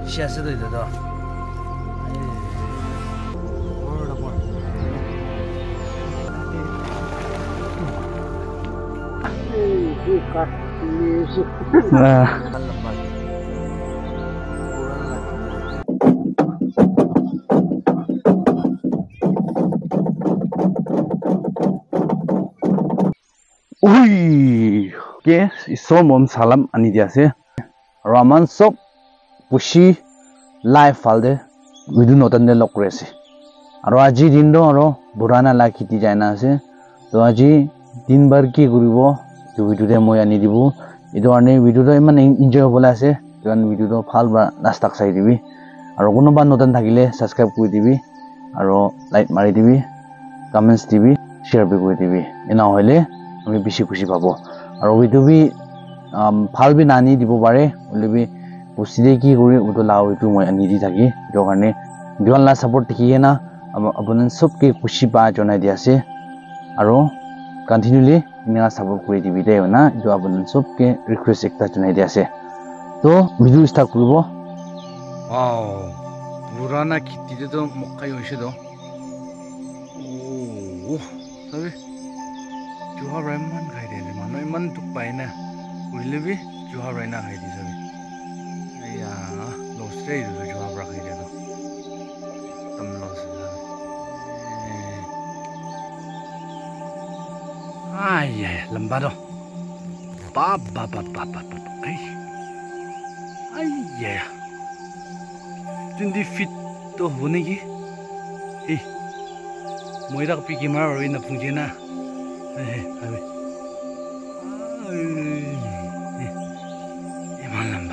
시야스도 있어도. Ui, ke isomom salam ani dia se Raman sok pushi life falde vidu notan de lokre se aro aji din do aro burana la khiti jaina se to aji din bar ki guribo to vidu de moi ani dibu ido ane vidu do iman enjoy bola se jan vidu do phal ba nastak sai dibi aro kono ba notan thakile subscribe koi dibi aro like mari dibi comments dibi share bi koi dibi ena hoile আমি বেশি খুশি পাবো আর ওইটো B ভাল B নানি দিব পারে বলে B পুছিলে কি কৰি ওটো লাও এইটো মই আনি দি থাকি এটো কাৰণে দিওয়ালা সাপোর্ট দেখিয়ে না আপোনান সবকে খুশি পা জনাই দি আছে আৰু কন্টিনিউলি ইনা সাপোর্ট কৰি দিবি দে না এটো আপোনান সবকে রিকোয়েস্ট একটা জনাই দি আছে তো ভিডিও স্টার্ট কৰিব ওয়াও পুরানা খিটিতে তো মক্কাই হইছে তো ও সাবি Juha Raiman khai de mano iman tuk pai na ulibi Juha Raina khai di sabi aya lo stay do Juha Bra khai de do tam lo sa ay lamba do ba ay 20 feet to hone ki moira pi ki mar roi na phungje na Iman lamba.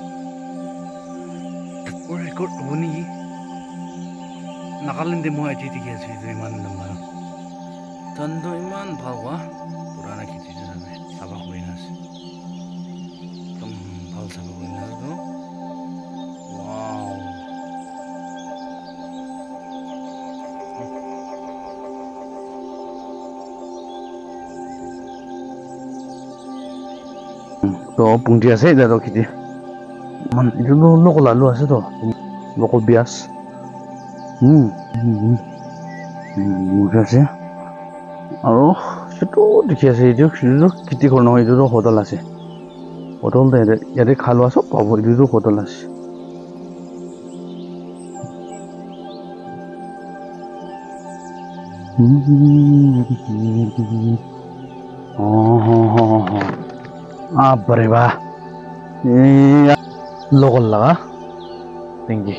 Or record buni. Nakalin de mo aji ti kiasi itu iman lamba. Tando iman bhalwa purana kiti jana sabak winas. Tum bhal sabak winas do. Wow. তো পুংটি আছে এটা তো খেতি মান itu lokal lalu আছে তো lokal bias মুখে আছে আৰু সেটো দেখি আছে এইটো খেতি কৰা নহয় এইটো হোটেল আছে হোটেল দে ইয়াতে খালো আছে পাব এইটো হোটেল আছে Apa ba? Lokal lah, tinggi.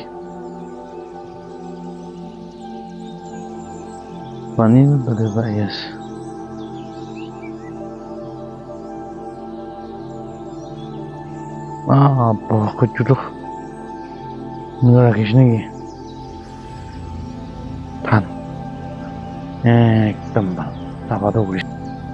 Panin berapa yes? Apa kecil? Mula kisah kan? Tembak, apa tu guys?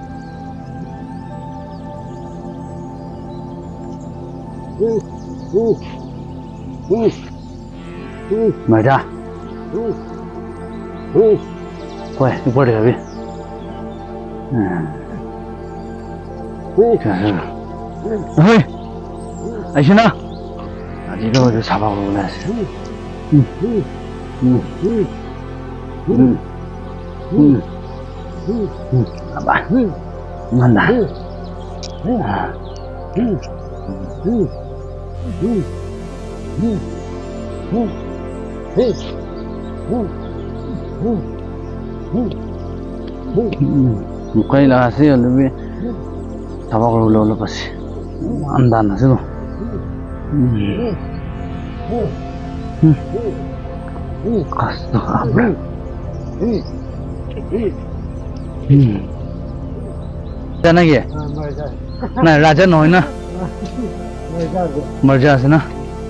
Mở ra quay qua được đi ơi anh xin nào đi đâu cho sao vào này bạn ngon đã Mukai lah sih lebih tapak lu lepas andan sih tu. Kasto apa? Mana lagi? Nah, raja noy na. Merja sih na.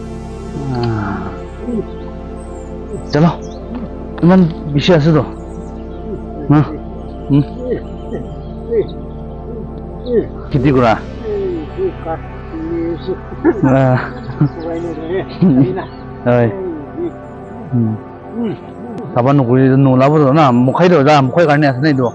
चलो इमान विषय আছে তো না किती गुरा হয় সাবান নকৰি নোলাব না মুখাই দো যা মুখাই কাৰণে আছে নাই তো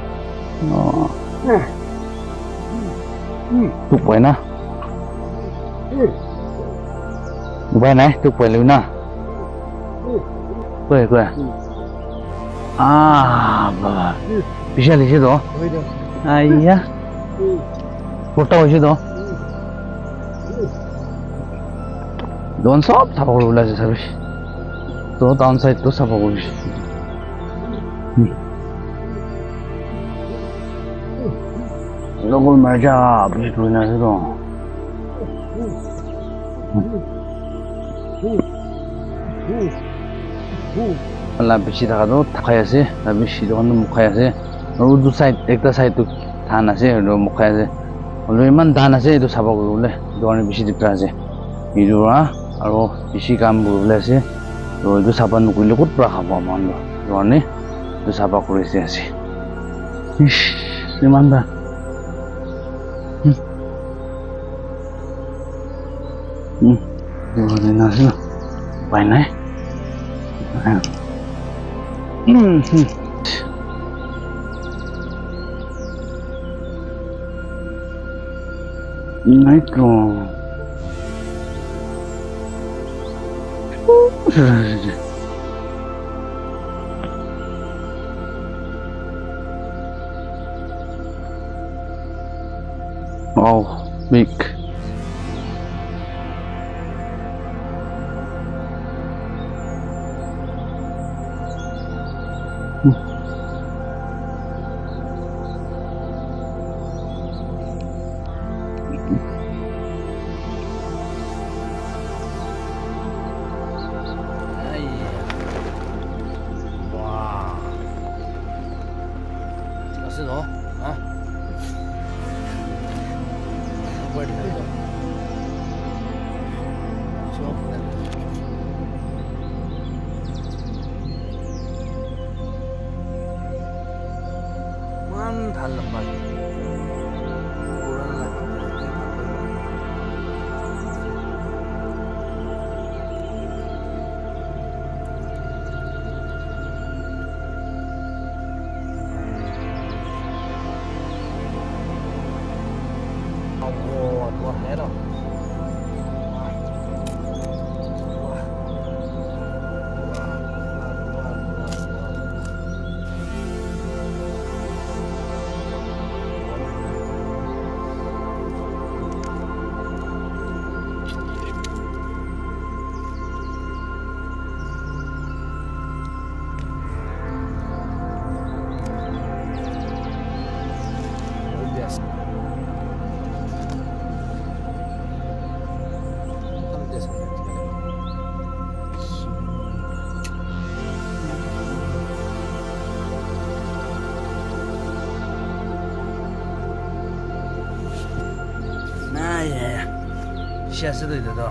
তুক পাই না Ubai này, tôi quay lưu na. Quay quay. Bah. Bisa di situ. Ayah. Foto di situ. Don sob sabak ulah sih sabis. Tuh downside tuh sabak ulah. Logo merja begitu na situ. Allah bisi tak ada kaya sih, tapi bisi tu kan muka sih. Lalu tu side, ekta side tu tanah sih, tu muka sih. Lalu iman tanah sih itu sabak boleh, tu kan bisi dikira sih. Itu lah, lalu bisi kam boleh sih. Lalu itu sabak nukul lekut berapa mana tu, tu kan ni, tu sabak boleh sih sih. Ish, iman dah. Itu ni nasi, baik ni. Micro. Oh, big.下次都得到。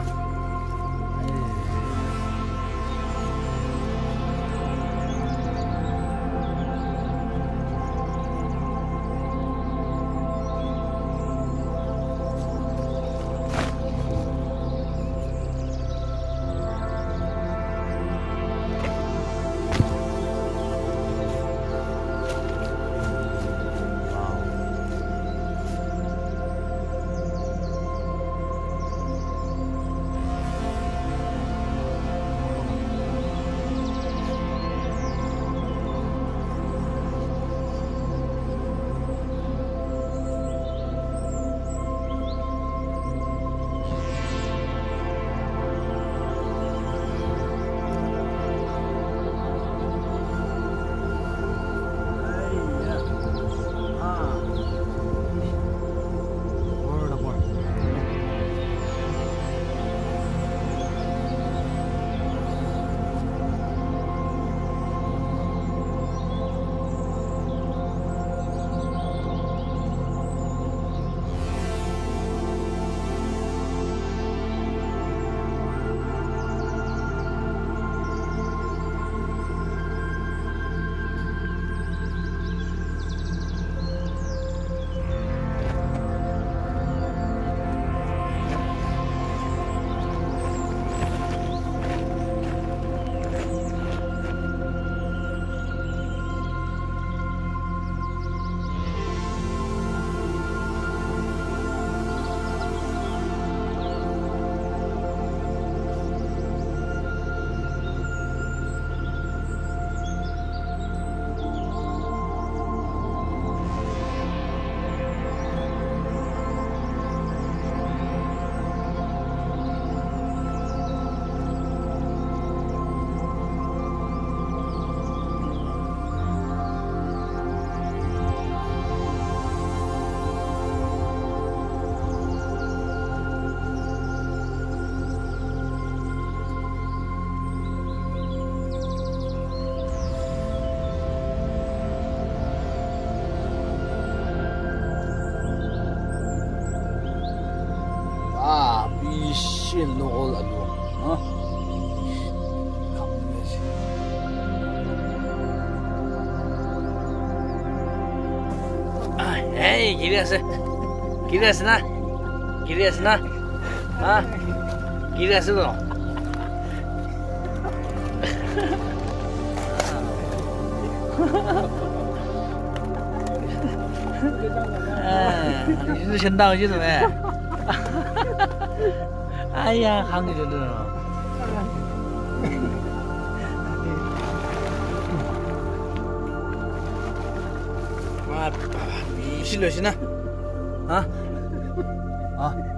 线路了路啊。哎，几点是？几点是呢？几点是呢？啊？几点是呢？哎，你是先到去了没？哎呀，好你这种。妈，必须了，行了，啊啊。